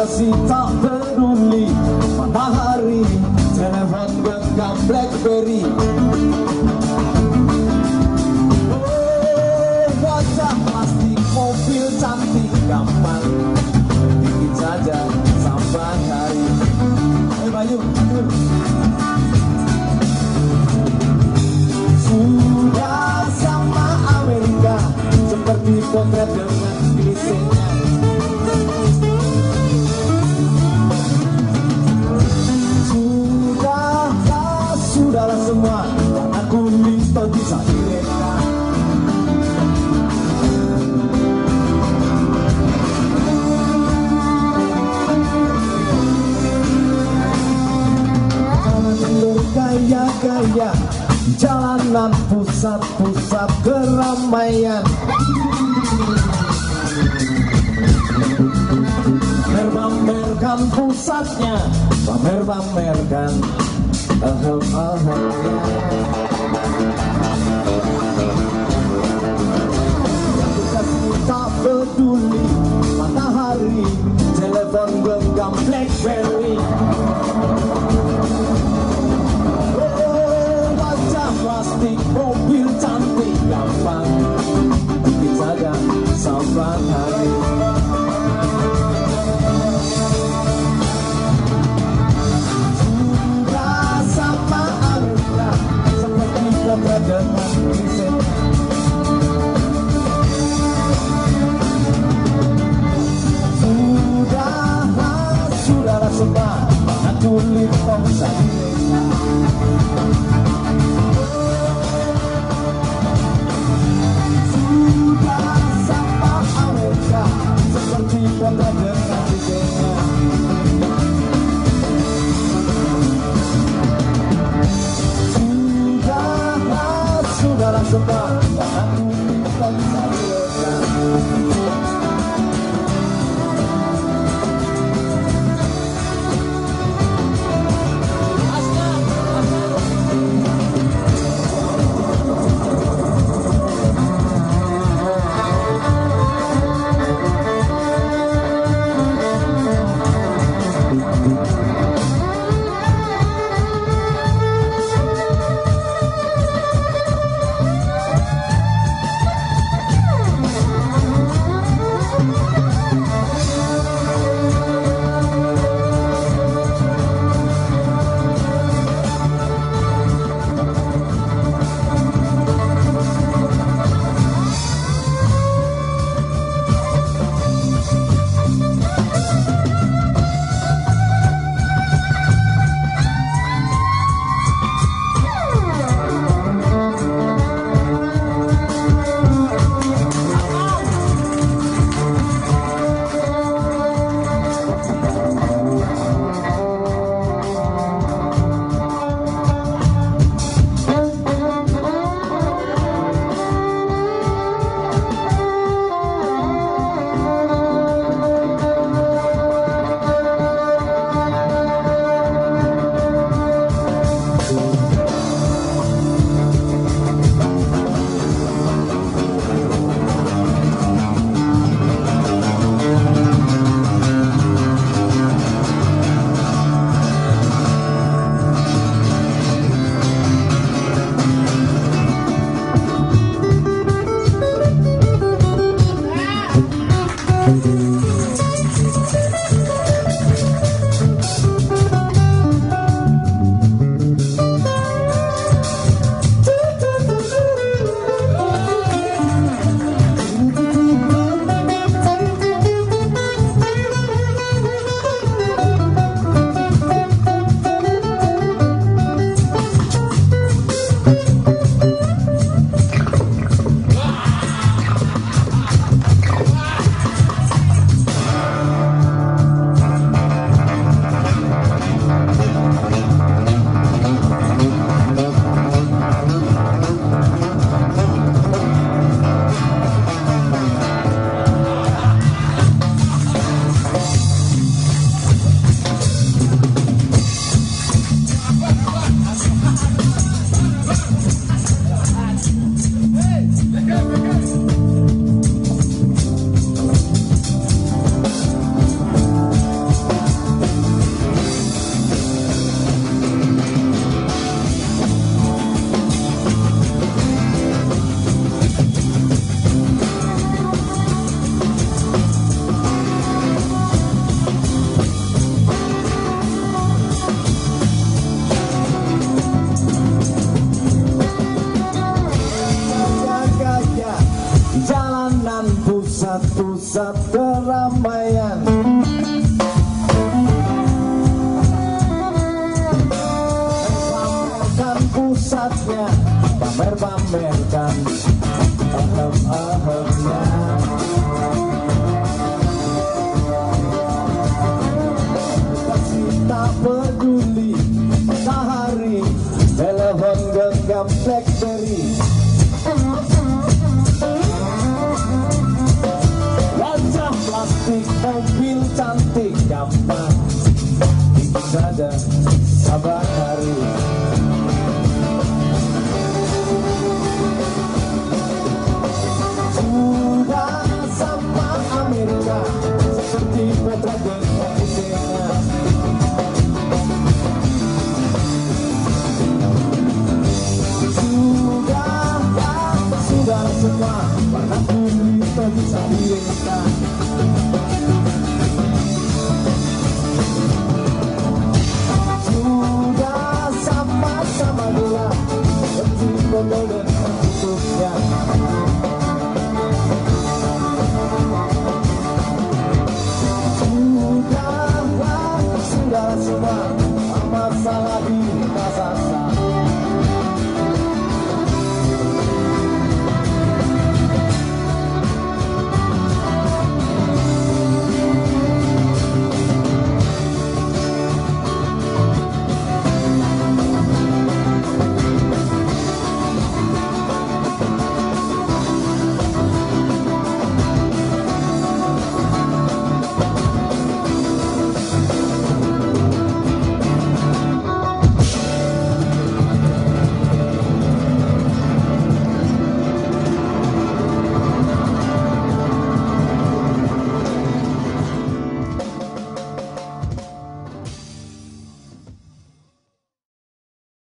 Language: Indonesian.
kasih tak peduli matahari, telepon genggam BlackBerry. Oh, wajah plastik, mobil cantik, gampang bikin saja sampai hari. Bayu, sudah sama Amerika, seperti potret dengan klisenya. Sudahlah semua, karena kulit tak bisa direka. Jangan bergaya-gaya di jalanan pusat-pusat keramaian. Pamer-pamerkan pusatnya, pamer-pamerkan ahem-ahemnya. Yang kasih tak peduli matahari, telepon genggam BlackBerry. Oh, wajah plastik, mobil cantik, gampang bikin saja sampai hari. Dengan klisenya. Sudahlah semua, karena kulit tak bisa direka. Sudah sama Amerika, seperti potret dengan klisenya. Sudahlah semua, karena kulit tak bisa direka. Asna. pusat keramaian. Pamerkan pusatnya, pamerkan ahem-ahemnya. Kasih tak peduli matahari, telepon genggam BlackBerry. Wajah plastik, mobil cantik, gampang bikin saja sabar hari. Sudah sama Amerika, seperti potret dengan isinya. Sudah semua warna kulit tak bisa diringkan. Sudah sama-sama gelap, seperti botol dan tutupnya. Sudah semua